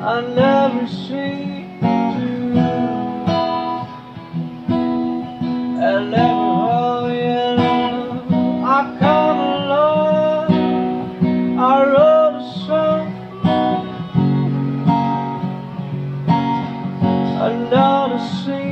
I never see you. And never hold you. I come along. I wrote a song. Another scene.